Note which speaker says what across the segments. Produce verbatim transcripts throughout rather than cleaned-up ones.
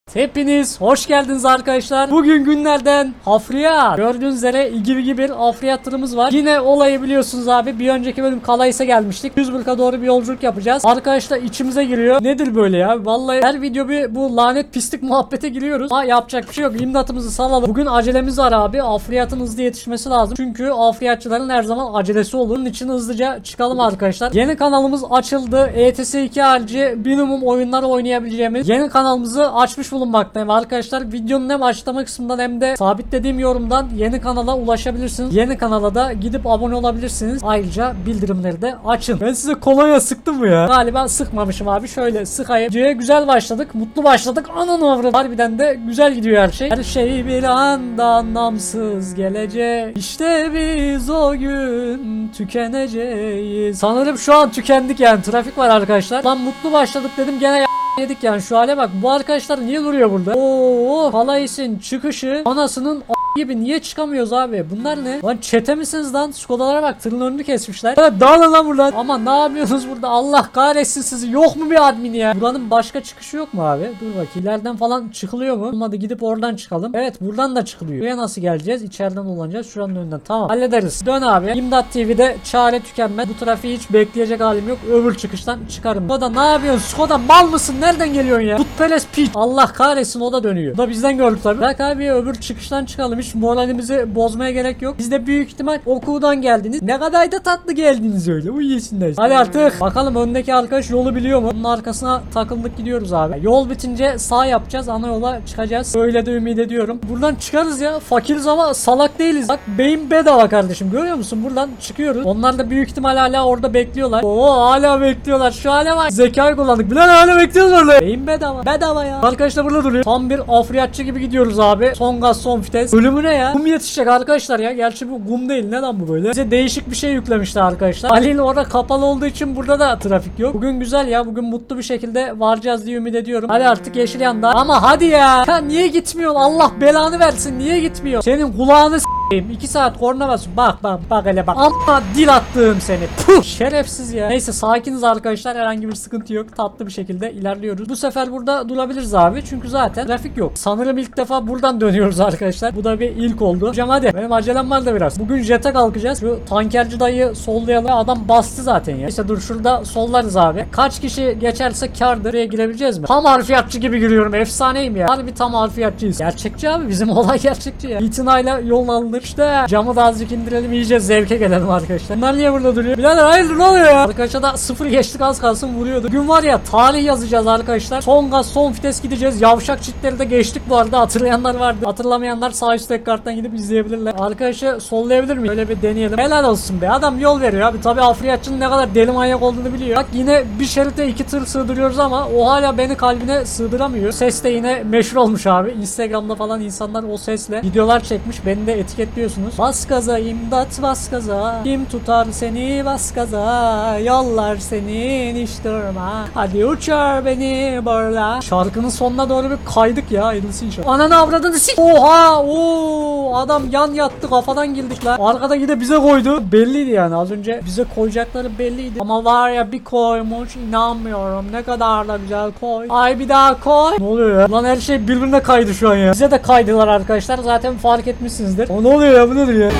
Speaker 1: Hepiniz hoş geldiniz arkadaşlar. Bugün günlerden hafriyat. Gördüğünüz üzere gibi gibi bir hafriyat turumuz var. Yine olayı biliyorsunuz abi. Bir önceki bölüm Kalays'a gelmiştik. Duisburg'a doğru bir yolculuk yapacağız. Arkadaşlar içimize giriyor. Nedir böyle ya? Vallahi her video bir bu lanet pislik muhabbete giriyoruz. Ha yapacak bir şey yok. İmdatımızı salalım. Bugün acelemiz var abi. Hafriyatın hızlı yetişmesi lazım. Çünkü hafriyatçıların her zaman acelesi olur. Bunun için hızlıca çıkalım arkadaşlar. Yeni kanalımız açıldı. E T S iki harici minimum oyunları oynayabileceğimiz yeni kanalımızı açmış bulunmaktayım arkadaşlar. Videonun hem açıklama kısmından hem de sabitlediğim yorumdan yeni kanala ulaşabilirsiniz. Yeni kanala da gidip abone olabilirsiniz. Ayrıca bildirimleri de açın. Ben size kolonya sıktım mı ya? Galiba sıkmamışım abi. Şöyle sıkayım. Videoya güzel başladık. Mutlu başladık. Ananı avradım. Harbiden de güzel gidiyor her şey. Her şey bir anda anlamsız gelecek. İşte biz o gün tükeneceğiz. Sanırım şu an tükendik yani. Trafik var arkadaşlar. Lan mutlu başladık dedim gene yedik yani. Şu hale bak. Bu arkadaşlar niye duruyor burada? Oo, Kalays'ın çıkışı anasının gibi niye çıkamıyoruz abi? Bunlar ne? Lan çete misiniz lan? Skodalara bak, tırın önünü kesmişler. Ya dağılın lan buradan. Ama ne yapıyorsunuz burada? Allah kahretsin sizi. Yok mu bir admin ya? Buranın başka çıkışı yok mu abi? Dur bakayım. İleriden falan çıkılıyor mu? Olmadı gidip oradan çıkalım. Evet buradan da çıkılıyor. Buraya nasıl geleceğiz? İçeriden dolanacağız. Şuranın önünden. Tamam. Hallederiz. Dön abi. İmdat T V'de çare tükenmez. Bu trafiği hiç bekleyecek halim yok. Öbür çıkıştan çıkarım. Skoda ne yapıyorsun? Skoda mal mısın? Nereden geliyorsun ya? Putperest piç. Allah kahretsin o da dönüyor. Bu da bizden gördük tabii. Bak abi öbür çıkıştan çıkalım. Hiç moralimizi bozmaya gerek yok. Biz de büyük ihtimal okuldan geldiniz. Ne kadar da tatlı geldiniz öyle. Uyuyorsunlar. Hadi artık. Bakalım öndeki arkadaş yolu biliyor mu? Bunun arkasına takıldık gidiyoruz abi. Yol bitince sağ yapacağız. Ana yola çıkacağız. Öyle de ümit ediyorum. Buradan çıkarız ya. Fakiriz ama salak değiliz. Bak beyin bedava kardeşim. Görüyor musun? Buradan çıkıyoruz. Onlar da büyük ihtimal hala orada bekliyorlar. Oo hala bekliyorlar. Şu hale bak. Zekayı kullandık. Bilal hala bekliyorlar orada. Beyin bedava. Bedava ya. Arkadaşlar burada duruyor. Tam bir afriyatçı gibi gidiyoruz abi. Son gaz son vites. Ölümüne ya. Kum yetişecek arkadaşlar ya. Gerçi bu kum değil. Neden bu böyle? Bize değişik bir şey yüklemişler arkadaşlar. Halil orada kapalı olduğu için burada da trafik yok. Bugün güzel ya. Bugün mutlu bir şekilde varacağız diye ümit ediyorum. Hadi artık yeşil yanda. Ama hadi ya. Ya niye gitmiyorsun? Allah belanı versin. Niye gitmiyor? Senin kulağını s**eyim. iki saat korna basın. Bak bak bak hele bak. Amma dil attığım seni. Puh. Şerefsiz ya. Neyse sakiniz arkadaşlar. Herhangi bir sıkıntı yok. Tatlı bir şekilde ilerliyoruz. Bu sefer burada durabiliriz abi. Çünkü zaten trafik yok. Sanırım ilk defa buradan dönüyoruz arkadaşlar. Bu da bir ilk oldu. Hocam hadi. Benim acelem var da biraz. Bugün jete kalkacağız. Şu tankerci dayı sollayalım. Adam bastı zaten ya. İşte dur şurada sollarız abi. Kaç kişi geçerse kârdır. Buraya girebileceğiz mi? Tam harfiyatçı gibi giriyorum. Efsaneyim ya. Harbi tam harfiyatçıyız. Gerçekçi abi. Bizim olay gerçekçi ya. İtinayla yol alınır. İşte camı da azıcık indirelim. İyice zevke gelelim arkadaşlar. Bunlar niye burada duruyor? Birader hayırdır ne oluyor ya? Arkadaşa da sıfır geçtik az kalsın vuruyordu. Bugün var ya tarih yazacağız arkadaşlar. Son gaz son vites gideceğiz. Yavşak çitleri de geçtik bu arada. Hatırlayanlar vardı. Hatırlamayanlar sağ üst tekrardan gidip izleyebilirler. Arkadaşı sollayabilir miyim? Öyle bir deneyelim. Helal olsun be. Adam yol veriyor abi. Tabi afriyatçının ne kadar deli manyak olduğunu biliyor. Bak yine bir şerite iki tır sığdırıyoruz ama o hala beni kalbine sığdıramıyor. Ses de yine meşhur olmuş abi. Instagram'da falan insanlar o sesle videolar çekmiş. Beni de etiketliyorsunuz. Bas gaza imdat bas gaza. Kim tutar seni bas gaza. Yollar senin hiç durma. Hadi uçar beni burla. Şarkının sonuna doğru bir kaydık ya. Ayrılsın inşallah. Ananı avradını sik. Oha. Oo. Adam yan yattı kafadan girdik lan. Arkada yine bize koydu. Belliydi yani az önce bize koyacakları belliydi. Ama var ya bir koymuş inanmıyorum. Ne kadar da güzel koy. Ay bir daha koy. Ne oluyor ya? Lan her şey birbirine kaydı şu an ya. Bize de kaydılar arkadaşlar. Zaten fark etmişsinizdir. O ne oluyor ya? Bu nedir ya?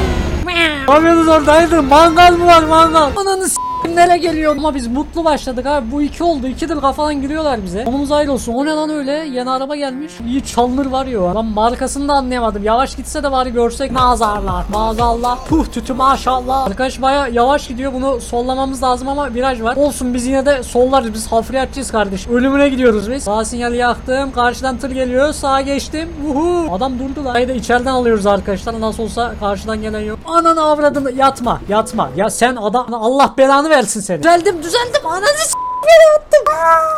Speaker 1: Ne yapıyorsunuz orada? Hayırdır? Mangal mı var mangal? Ananı s*** nereye geliyor? Ama biz mutlu başladık abi. Bu iki oldu. İkidir kafadan giriyorlar bize. Onumuz ayrı olsun. O ne lan öyle? Yeni araba gelmiş. İyi çalınır var ya. Lan markasını da anlayamadım. Yavaş gitse de bari görsek. Maazarlar. Maazallah. Puh tütü maşallah. Arkadaş baya yavaş gidiyor. Bunu sollamamız lazım ama viraj var. Olsun biz yine de sollarız. Biz hafriyatçıyız kardeş. Ölümüne gidiyoruz biz. Sağ sinyali yaktım. Karşıdan tır geliyor. Sağa geçtim. Uhu. Adam durdu lan. Haydi içeriden alıyoruz arkadaşlar. Nasıl olsa karşıdan gelen yok. Ananı avradını. Yatma. Yatma. Ya sen adam. Allah belanı versin seni. Düzeldim düzeldim. Ananı s*** yattım.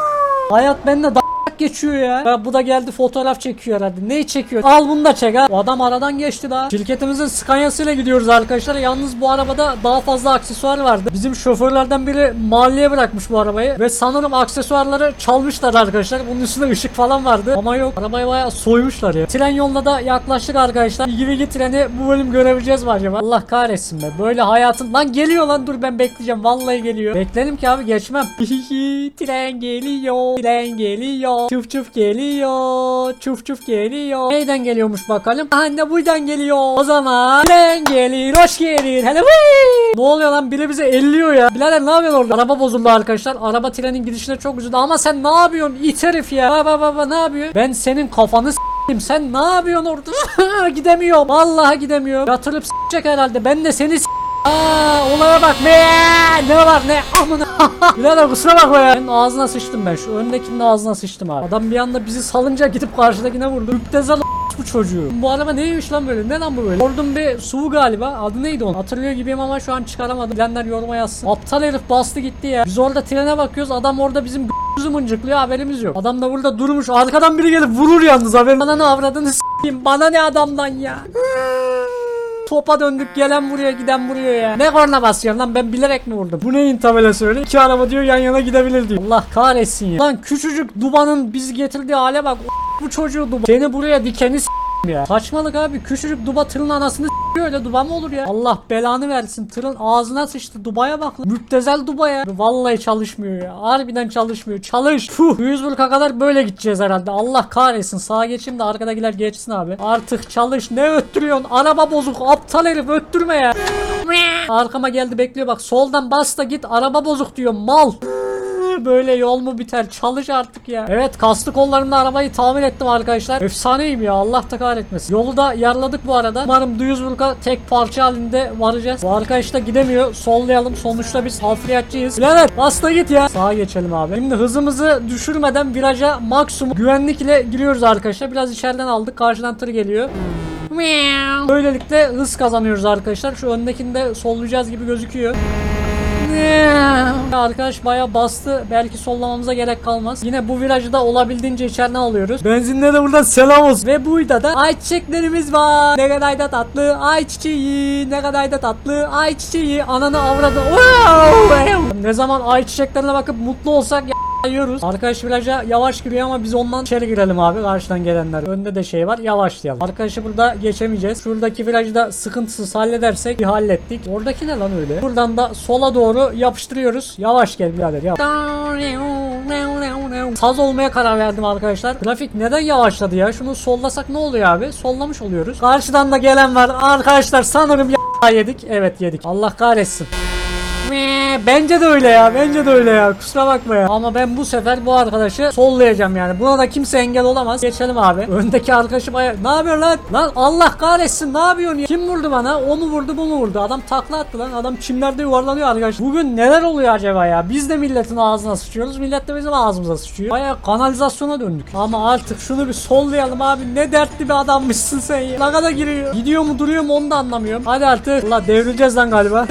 Speaker 1: Hayat bende da geçiyor ya. ya. Bu da geldi fotoğraf çekiyor herhalde. Neyi çekiyor? Al bunu da çek ha. O adam aradan geçti daha. Şirketimizin Scania'sıyla gidiyoruz arkadaşlar. Yalnız bu arabada daha fazla aksesuar vardı. Bizim şoförlerden biri mahalleye bırakmış bu arabayı. Ve sanırım aksesuarları çalmışlar arkadaşlar. Bunun üstünde ışık falan vardı. Ama yok. Arabayı bayağı soymuşlar ya. Tren yoluna da yaklaştık arkadaşlar. Gibi gibi treni bu bölüm görebileceğiz mi acaba? Allah kahretsin be. Böyle hayatın. Lan geliyor lan dur ben bekleyeceğim. Vallahi geliyor. Beklerim ki abi geçmem. Tren geliyor. Tren geliyor. Çuf çuf geliyor. Çuf çuf geliyor. Neyden geliyormuş bakalım. Anne buradan geliyor. O zaman tren gelir, hoş gelir. Hele vıy. Ne oluyor lan? Biri bize elliyor ya. Birader ne yapıyorsun orada? Araba bozuldu arkadaşlar. Araba trenin gidişine çok üzüldü. Ama sen ne yapıyorsun? İt herif ya. Baba baba ne yapıyor? Ben senin kafanı s**eyim. Sen ne yapıyorsun orada? Gidemiyorum. Vallahi gidemiyorum. Yatırıp s**ecek herhalde. Ben de seni s**. Aaa olaya bak be, ne var ne amına. Birader kusura bakma ya. Senin ağzına sıçtım ben, şu öndekinin ağzına sıçtım abi. Adam bir anda bizi salınca gidip karşıdakine vurdu. Müptezel bu çocuğu. Bu araba neymiş lan böyle, ne lan bu böyle? Gördüm bir S U V galiba, adı neydi onun? Hatırlıyor gibiyim ama şu an çıkaramadım. Bilenler yoruma yazsın. Aptal herif bastı gitti ya. Biz orada trene bakıyoruz, adam orada bizim g***'ümüzü mıncıklıyor, haberimiz yok. Adam da burada durmuş, arkadan biri gelip vurur yalnız haberin. Bana ne avradını s**eyim, bana ne adamdan ya. Topa döndük, gelen buraya giden buraya ya. Ne korna basıyorsun lan, ben bilerek mi vurdum? Bu neyin tabelası öyle? İki araba diyor yan yana gidebilir diyor. Allah kahretsin ya. Lan küçücük Duba'nın bizi getirdiği hale bak. Bu çocuğu Duba. Seni buraya dikeni s*** ya. Saçmalık abi, küçücük Duba tırın anasını s***, öyle Duba mı olur ya? Allah belanı versin, tırın ağzına sıçtı. Duba'ya bak lan. Müptezel Duba ya. Vallahi çalışmıyor ya. Harbiden çalışmıyor. Çalış. Fuh. yüz burka kadar böyle gideceğiz herhalde. Allah kahretsin. Sağa geçeyim de arkadakiler geçsin abi. Artık çalış. Ne öttürüyorsun? Araba bozuk. Aptal herif, öttürme ya. Arkama geldi bekliyor bak. Soldan bas da git. Araba bozuk diyor. Mal. Böyle yol mu biter? Çalış artık ya. Evet, kaslı kollarımla arabayı tamir ettim arkadaşlar. Efsaneyim ya, Allah da kahretmesin. Yolu da yarladık bu arada. Umarım Duisburg'a tek parça halinde varacağız. Bu arkadaş da gidemiyor. Sollayalım. Sonuçta biz hafriyatçıyız. Birader bas da git ya. Sağa geçelim abi. Şimdi hızımızı düşürmeden viraja maksimum güvenlikle giriyoruz arkadaşlar. Biraz içeriden aldık. Karşıdan tır geliyor. Böylelikle hız kazanıyoruz arkadaşlar. Şu öndekini de sollayacağız gibi gözüküyor. Arkadaş bayağı bastı. Belki sollamamıza gerek kalmaz. Yine bu virajı da olabildiğince içeriden alıyoruz. Benzinle de buradan selam olsun. Ve buyda da ay çiçeklerimiz var. Ne kadar da tatlı. Ay çiçeği. Ne kadar da tatlı. Ay çiçeği. Ananı avradı. Wow. Ne zaman ay çiçeklerine bakıp mutlu olsak ya yiyoruz. Arkadaş viraja yavaş giriyor ama biz ondan içeri girelim abi, karşıdan gelenler. Önde de şey var, yavaşlayalım. Arkadaşı burada geçemeyeceğiz. Şuradaki virajı da sıkıntısız halledersek bir hallettik. Oradaki ne lan öyle? Buradan da sola doğru yapıştırıyoruz. Yavaş gel birader yavaş. Saz olmaya karar verdim arkadaşlar. Trafik neden yavaşladı ya? Şunu sollasak ne oluyor abi? Sollamış oluyoruz. Karşıdan da gelen var. Arkadaşlar sanırım ya yedik. Evet yedik. Allah kahretsin. Bence de öyle ya, bence de öyle ya, kusura bakma ya. Ama ben bu sefer bu arkadaşı sollayacağım yani. Buna da kimse engel olamaz. Geçelim abi. Öndeki arkadaşı bayağı... Ne yapıyor lan? Lan Allah kahretsin, ne yapıyorsun ya? Kim vurdu bana? O mu vurdu, bu mu vurdu? Adam takla attı lan. Adam çimlerde yuvarlanıyor arkadaşlar. Bugün neler oluyor acaba ya? Biz de milletin ağzına sıçıyoruz. Millet de bizim ağzımıza sıçıyor. Bayağı kanalizasyona döndük. Ama artık şunu bir sollayalım abi. Ne dertli bir adammışsın sen ya. Ne kadar giriyor? Gidiyor mu duruyor mu onu da anlamıyorum. Hadi artık. Allah devrileceğiz lan galiba.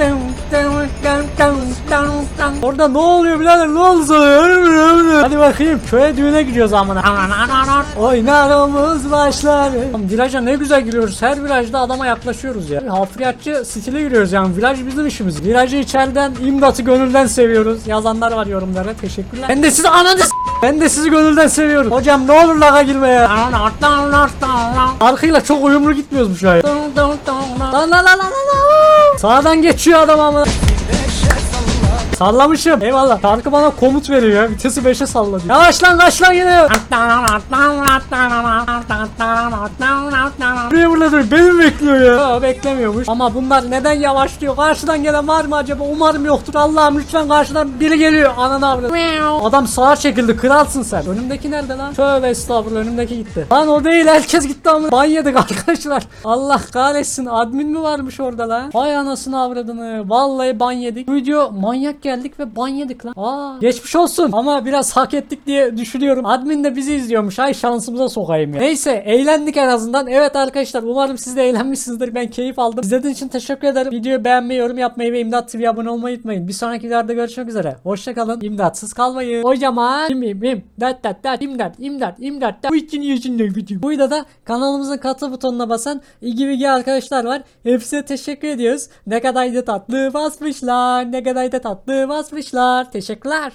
Speaker 1: Orada ne oluyor birader, ne oldu sana? Hadi bakayım, köye düğüne gidiyoruz amına. Oynarımız başlar. Viraja ne güzel giriyoruz, her virajda adama yaklaşıyoruz ya. Hafriyatçı stile giriyoruz yani, viraj bizim işimiz. Virajı içeriden, imdatı gönülden seviyoruz. Yazanlar var yorumlara, teşekkürler. Ben de sizi ananı s***. Ben de sizi gönülden seviyorum. Hocam ne olur laga girme ya. Arkayla çok uyumlu gitmiyoruz bu şahit. Sağdan geçiyor adam ama. Sallamışım. Eyvallah. Tarık bana komut veriyor ya. Vitesi beşe salladı. Yavaş lan, kaç lan yine. Buraya burada beni mi bekliyor ya? Aa, beklemiyormuş. Ama bunlar neden yavaşlıyor? Karşıdan gelen var mı acaba? Umarım yoktur. Allah'ım lütfen karşıdan biri geliyor. Ananı avradı. Adam sağa çekildi. Kralsın sen. Önümdeki nerede lan? Tövbe estağfurullah. Önümdeki gitti. Lan o değil. Herkes gitti ama. Ban yedik arkadaşlar. Allah kahretsin. Admin mi varmış orada lan? Vay anasını avradını. Vallahi ban yedik. Bu video manyak geldik ve ban yedik lan. Aa, geçmiş olsun. Ama biraz hak ettik diye düşünüyorum. Admin de bizi izliyormuş. Ay şansımıza sokayım ya. Neyse, eğlendik en azından. Evet arkadaşlar, umarım siz de eğlenmişsinizdir. Ben keyif aldım. İzlediğiniz için teşekkür ederim. Videoyu beğenmeyi, yorum yapmayı ve İmdat T V'ye abone olmayı unutmayın. Bir sonraki videoda görüşmek üzere. Hoşçakalın. İmdatsız kalmayın. Kocaman im im im dat dat dat imdat imdat imdat. Bu için yüzünden video. Bu videoda kanalımızın katıl butonuna basan ilgi bilgi arkadaşlar var. Hepsine teşekkür ediyoruz. Ne kadar da tatlı basmışlar. Ne kadar da tatlı basmışlar. Teşekkürler.